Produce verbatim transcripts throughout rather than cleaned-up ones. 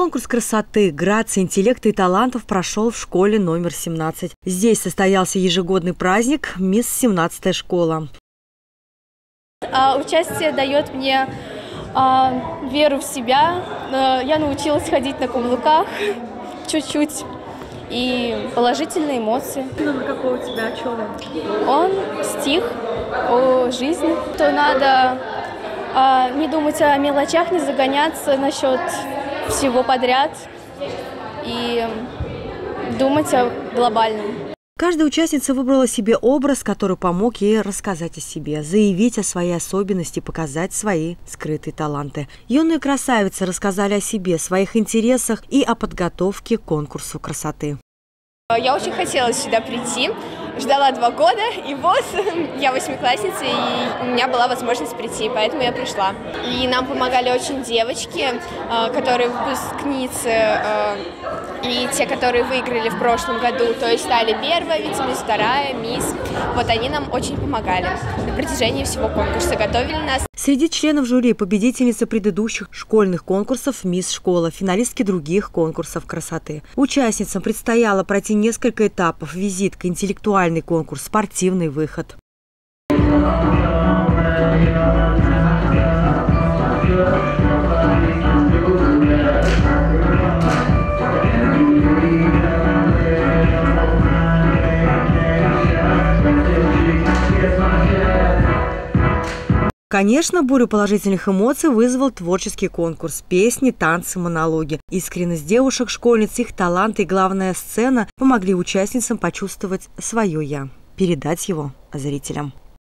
Конкурс красоты, грации, интеллекта и талантов прошел в школе номер семнадцать. Здесь состоялся ежегодный праздник «Мисс семнадцатая школа». А, участие дает мне а, веру в себя. А, я научилась ходить на каблуках чуть-чуть и положительные эмоции. Номер какой у тебя? О чем он? Он стих о жизни. То надо а, не думать о мелочах, не загоняться насчет всего подряд и думать о глобальном. Каждая участница выбрала себе образ, который помог ей рассказать о себе, заявить о своей особенности, показать свои скрытые таланты. Юные красавицы рассказали о себе, своих интересах и о подготовке к конкурсу красоты. Я очень хотела сюда прийти, ждала два года, и вот я восьмиклассница, и у меня была возможность прийти, поэтому я пришла. И нам помогали очень девочки, которые выпускницы, и те, которые выиграли в прошлом году, то есть стали первая вице-мисс, вторая мисс. Вот они нам очень помогали на протяжении всего конкурса, готовили нас. Среди членов жюри победительницы предыдущих школьных конкурсов «Мисс Школа», финалистки других конкурсов красоты. Участницам предстояло пройти несколько этапов: визитка, интеллектуальный конкурс, спортивный выход. Конечно, бурю положительных эмоций вызвал творческий конкурс. Песни, танцы, монологи. Искренность девушек-школьниц, их таланты и, главная сцена помогли участницам почувствовать свое «я», передать его зрителям.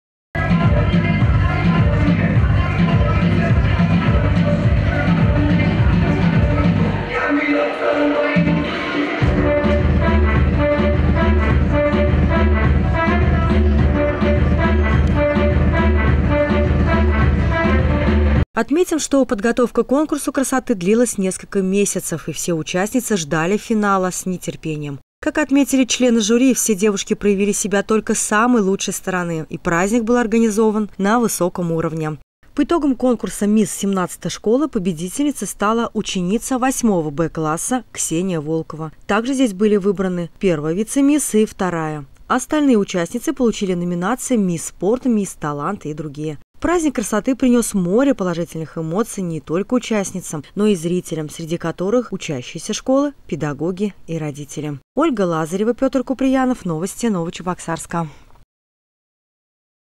Отметим, что подготовка к конкурсу красоты длилась несколько месяцев, и все участницы ждали финала с нетерпением. Как отметили члены жюри, все девушки проявили себя только с самой лучшей стороны, и праздник был организован на высоком уровне. По итогам конкурса «Мисс семнадцатая школа» победительницей стала ученица восьмого Б класса Ксения Волкова. Также здесь были выбраны первая вице-мисс и вторая. Остальные участницы получили номинации «Мисс спорт», «Мисс талант» и другие. Праздник красоты принес море положительных эмоций не только участницам, но и зрителям, среди которых учащиеся школы, педагоги и родители. Ольга Лазарева, Петр Куприянов. Новости Новочебоксарска.